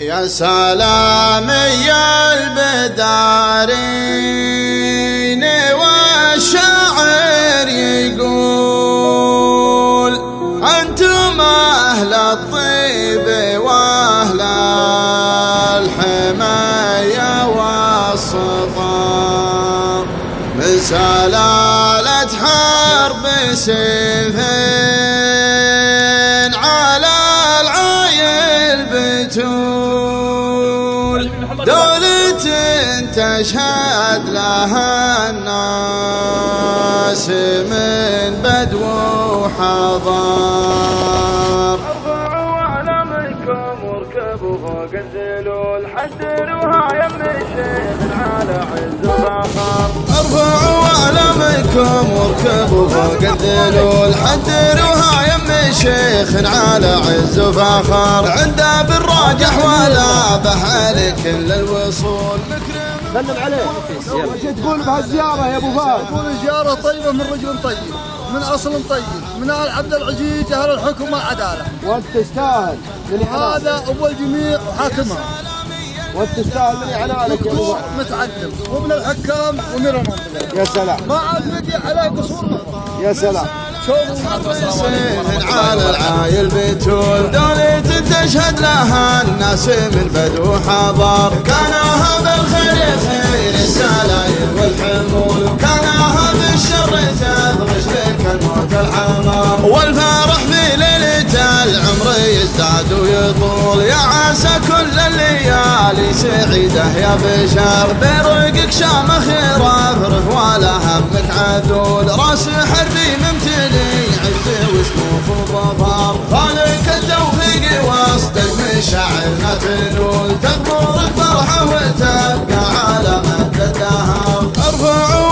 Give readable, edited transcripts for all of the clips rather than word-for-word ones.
يا سلامي البدارين والشاعر يقول أنتم أهل الطيب وأهل الحماية والسطر من سلالة حرب سيفين على العايل بتول دولة تشهد لها الناس من بدو وحضار. ارفعوا علمكم واركبوا فوق الذلول حدروها يم الشيخ على عز وفخر. ارفعوا علمكم واركبوا فوق الذلول حدروها يم الشيخ على عز وفخر. عنده بالراجح ولا بحالك الا الوصول مكرم. سلم عليه. وش تقول بهالزيارة يا ابو فهد؟ تقول زيارة طيبة من رجل طيب، من اصل طيب، من ال عبد العزيز اهل الحكم والعدالة. وانت تستاهل. هذا ابو الجميع وحاكمها. وانت تستاهل من اعلانك يا ابو فهد. متعلم وابن الحكام ومن المنطقة. يا سلام. ما عاد لقي عليه قصور. يا سلام. سيف على العايل بتول دولة تشهد لها الناس من بدو حضار. كانها بالخير خير السلايل والحمول، كانها بالشر تبغش لك الموت الحمار. والفرح في ليلة العمر يزداد ويطول، يا عسى كل الليالي سعيدة يا بشار. برقك شامخ رفرف ولا همك عدول، راس حربي ممتلي عز وشموخ وظفار. خالق التوفيق وصدق من شاعرنا تنول، تكبر الفرحة وتبقى على مد الدهر. ارفعوا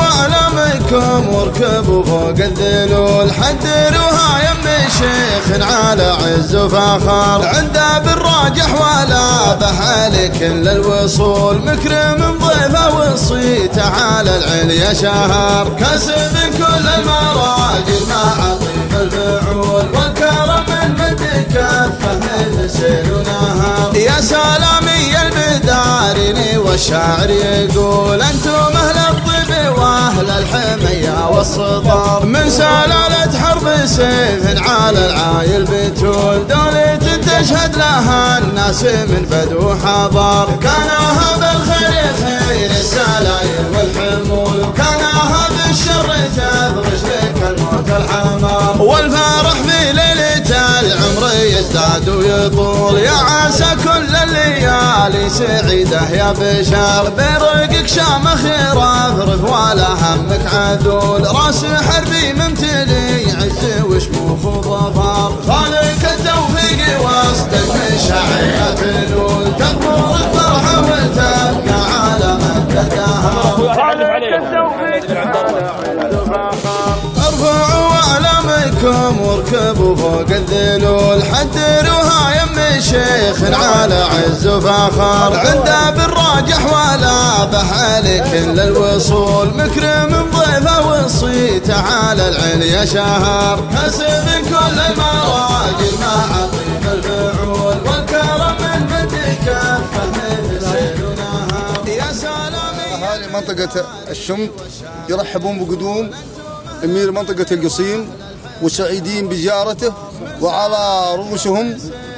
علمكم واركبوا فوق الذلول حدروها يم الشيخ على عز وفخر. عنده بالراجح ولا بحالك الا الوصول مكرم ضيفه وصيته على العليا شهر. كسب كل المراجل مع طيب الفعول، والكرم من مد كفه من سيل ونهار. يا سلامي البدارين والشاعر يقول أنتم أهل الطيب وأهل الحمية والسطر. من سلالة حرب سيف على العايل بتول، دولة تشهد لها الناس من بدو حضار. كانها بالخير خير السلايل والحمول، كانها بالشر تبغش لك الموت الحمار. والفرح في ليلة العمر يزداد ويطول، يا عسى كل الليالي سعيدة يا بشار. برقك شامخ رفرف ولا همك عدول، راس حربي ممتلي عز وشموخ وظفار. خالق التوفيق وصدق من شاعرنا تنول، تكبر الفرحة وتبقى على مد الدهر. خالق التوفيق على عز وفخر. ارفعوا علمكم واركبوا فوق الذلول حدروها يم الشيخ على عز وفخر. عنده بالراجح ولا بحالك الا الوصول مكرم ضيفه وصيته على العليا شهر. كسب كل المراجل مع طيب الفعول، والكرم من مد كفه من سيل ونهار. يا سلامي. اهالي منطقة الشمط يرحبون بقدوم امير منطقة القصيم وسعيدين بزيارته، وعلى رؤوسهم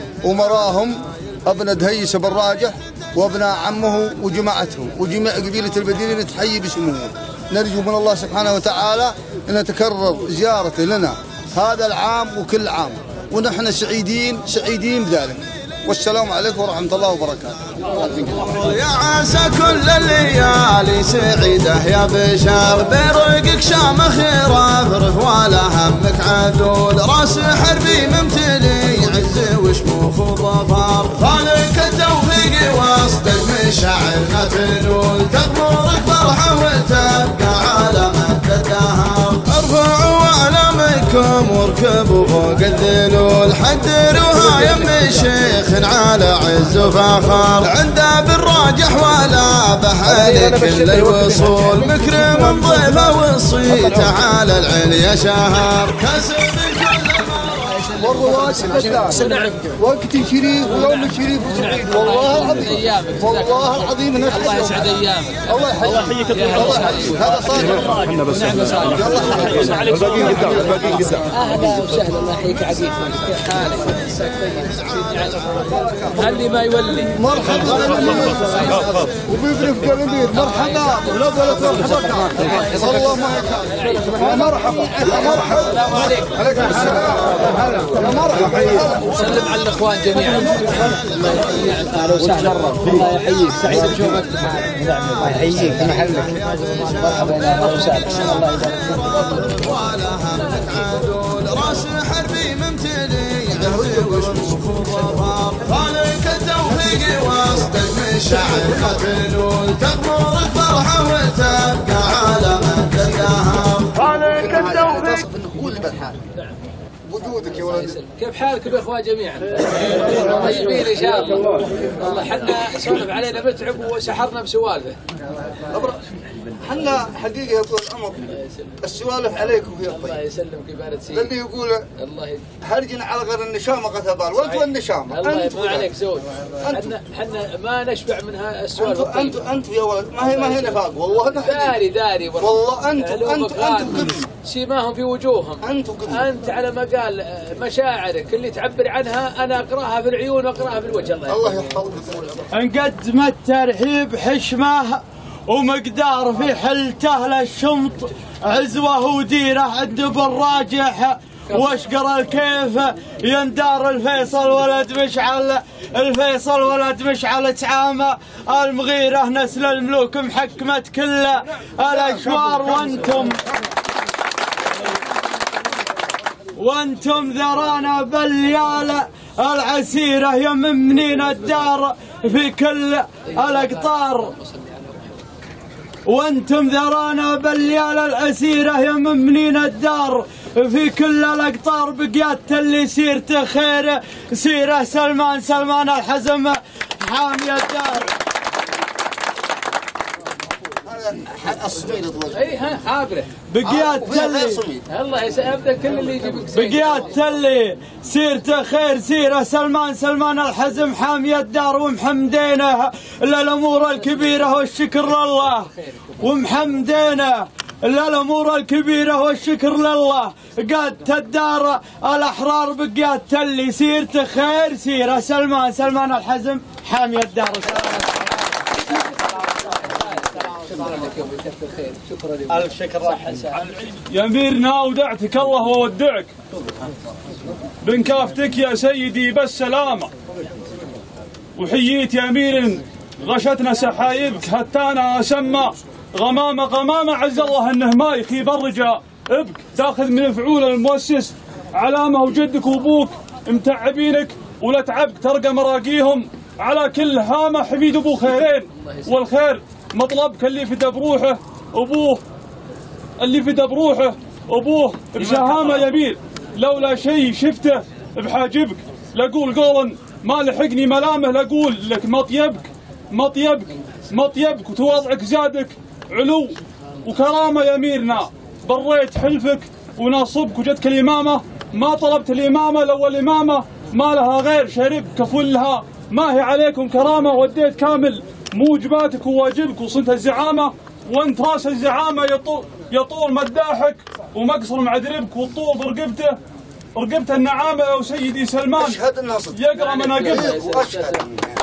امراهم ابن دهيس بن راجح وابناء عمه وجماعته وجميع قبيلة البديرين تحيي باسمه. نرجو من الله سبحانه وتعالى ان تكرر زيارته لنا هذا العام وكل عام، ونحن سعيدين بذلك. والسلام عليكم ورحمة الله وبركاته. يا عسى كل الليالي سعيدة يا بشار. برقك شامخ رفرف ولا همك عدول، راس حربي ممتلي عز وشموخ وظفار. خالق التوفيق وصدق من شاعرنا تنول، تكبر الفرحة وتبقى على مد الدهر. ارفعوا علمكم واركبوا فوق الذلول حدروها يم الشيخ على عز وفخر. عنده بالراجح ولا بحالك الا الوصول مكرم ضيفه وصيته على العليا شهر. كسب كل والرواتب تستاهل. وقتي شريف ويوم شريف وسعيد والله العظيم. والله العظيم الله يسعد ايامك. الله يحييك. الله يحييك. هذا صادق. احنا بس الباقيين قدام الباقيين قدام. اهلا وسهلا الله يحييك عزيز. كيف حالك؟ اللي ما يولي. مرحبا وبيبرف قلبي مرحبا لا ولا مرحبا والله ما يا مرحبا يا مرحبا. السلام عليكم. عليكم السلام. يا مرحبا. سلم على الاخوان جميعا. اهلا وسهلا. الله يحييك. سعيد بشوفك. الله يحييك في محلك. مرحبا اهلا وسهلا. الله يبارك فيك. راس حربي ممتلي عهدي وشموخ وظفار خالق التوفيق وسطك من شعر قتلول تغمر الفرحة وتبقى على مد الدهر خالق التوفيق. قول بالحال وجودك يا ولد. كيف حالكم يا اخوان جميعا؟ طيبين ان شاء الله. والله حنا سولف علينا متعب وسحرنا بسوالفه. حنا حقيقه يا طول العمر السوالف عليكم هي الله الطيب. يسلمك ويبارك فيك. اللي يقول الله هرجنا على غير النشامه قتبال وانت والنشامه. الله انت ما عليك زود. حنا ما نشبع من السوالف الطيبة. انت يا ولد ما هي نفاق والله. داري والله انتم قبل سيماهم في وجوههم. انتم قبل. انت على ما قال مشاعرك اللي تعبر عنها انا اقراها في العيون واقراها في الوجه. الله يحفظك. نقدم الترحيب حشمه ومقدار في حلته للشمط عزوه وديره عند بالراجح واشقر الكيف يندار الفيصل ولد مشعل. الفيصل ولد مشعل تعامى المغيره نسل الملوك محكمه كل الاشوار وانتم ذرانا بالليال العسيره يممنين الدار في كل الاقطار. وانتم ذرانا بالليال العسيره يممنين الدار في كل الاقطار بقيادة اللي سيرته خير سيره سلمان الحزم حامي الدار. الصميد طول. اي ها حابره. بقيادة اللي الله يبدا كل اللي يجيبك بقيادة اللي سيرته خير سيره سلمان الحزم حامي الدار ومحمدينه للامور الكبيره والشكر لله. ومحمدينه للامور الكبيره والشكر لله. قادة الدار الاحرار بقيادة اللي سيرته خير سيره سلمان الحزم حامي الدار. ألف شكر. يا أميرنا أودعتك الله وودعك بنكافتك يا سيدي بالسلامة. وحييت يا أمير غشتنا سحايبك هتانا أسمى غمامة عز الله أنه ما يخيب الرجاء ابك تاخذ من فعول المؤسس علامة وجدك وابوك متعبينك ولا تعبك ترقى مراقيهم على كل هامة حفيد أبو خيرين. والخير مطلبك اللي في دبروحه أبوه اللي في دبروحه أبوه بشهامة يميل لولا شيء شفته بحاجبك لقول قولا ما لحقني ملامه لقول لك مطيبك وتواضعك زادك علو وكرامة يا أميرنا. بريت حلفك وناصبك وجدك الإمامة ما طلبت الإمامة لو الإمامة ما لها غير شرب كفلها ما هي عليكم كرامة. وديت كامل موجباتك وواجبك وصنت الزعامة وانت راس الزعامة يطول مداحك ومقصر معدربك والطول برقبته النعامة يا سيدي سلمان اشهد الناصر يقرأ مناقبك. واشهد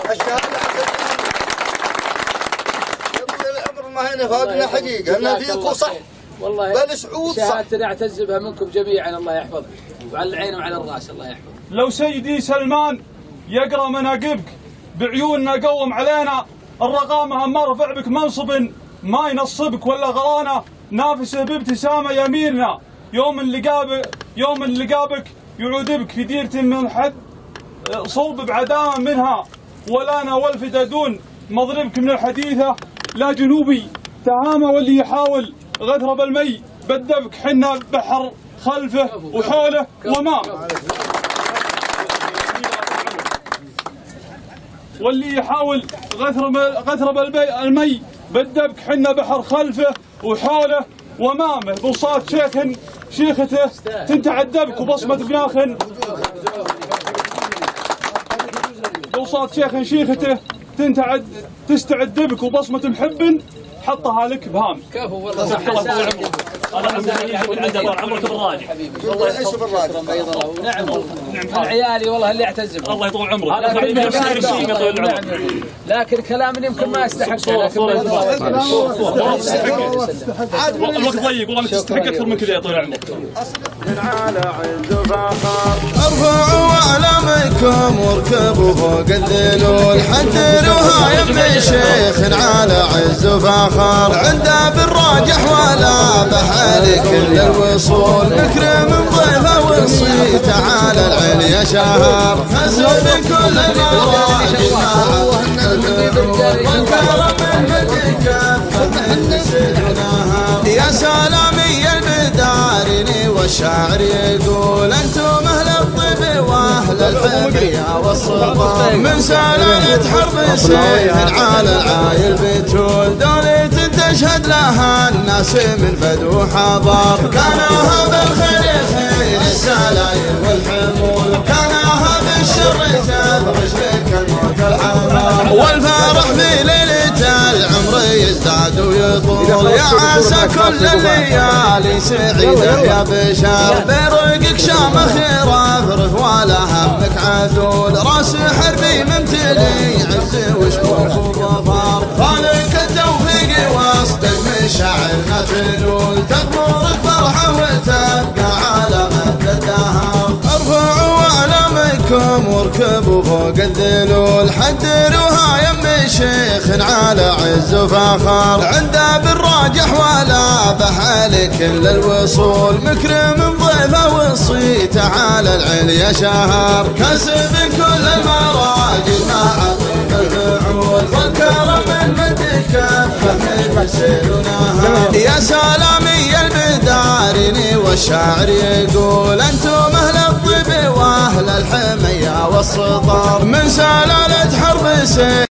العمر ما هي نفاقنا حقيقة أن فيكم صح والله بل سعود صح. شهادتنا اعتز بها منكم جميعا الله يحفظك وعلى العين وعلى الراس الله يحفظك. لو سيدي سلمان يقرأ مناقبك بعيوننا قوم علينا الرقامة ما رفع بك منصب ما ينصبك ولا غرانة نافسه بابتسامة يا أميرنا. يوم اللي قابك يعود بك في ديرة من حد صلب بعدامة منها ولانا والفدا دون مضربك من الحديثة لا جنوبي تهامة واللي يحاول غدر بالمي بدبك حنا بحر خلفه وحوله وما واللي يحاول غثر بالمي بدبك حنا بحر خلفه وحوله وامامه بوصات شيخته تنتعدبك وبصمة بناخ صوت شيخ شيخته تستعد بك وبصمة محب حطها لك بهام. كفو والله. الله عنده طال عمرك بالراجع. والله ايش بالراجع؟ نعم من عيالي والله اللي اعتز به. الله يطول عمرك. لكن كلام يمكن ما يستحق. الوقت ضيق والله تستحق اكثر من كذا يا طويل العمر. ارفعوا اعلامكم واركبوا فوق الذلول حدروها يم شيخ على عز وفخر عنده بالراجح ولا بحال كل الوصول مكرم ضيفه وصي تعالى العليا شهر حسب كل المراجل يا سلامي البدارني والشاعر يقول انتم اهل الطب واهل الحميه والصبر من سلالة حرب سيف على العايل بتول دولة تشهد لها الناس من بدو حضر كانها بالخير خير السلايل والحمول كانها بالشر تبرش لك الموت الحمار والفرح في ليلة العمر يزداد ويطول يا عسى كل الليالي سعيدة يا بشار برقك شامخ رفرف ولا همك عدول راس حربي ممتلي عز وشموخ وظفار خالق التوفيق واصدق من شاعرنا تنول تغمر الفرحة وتبقى على مد الدهر ارفعوا اعلامكم واركبوا فوق الذلول حدروها يم شيخ على عز وفخر عنده بالراجح ولا بحال كل الوصول مكرم ضيفه وصي تعالى العليا شهر كسب كل المراجل مع عظيم الفعول والكرم من مد كفه من يسير نهار يا سلامي البدارني والشاعر يقول انتم اهل الطب واهل الحميه والسطر من سلاله حرب سيف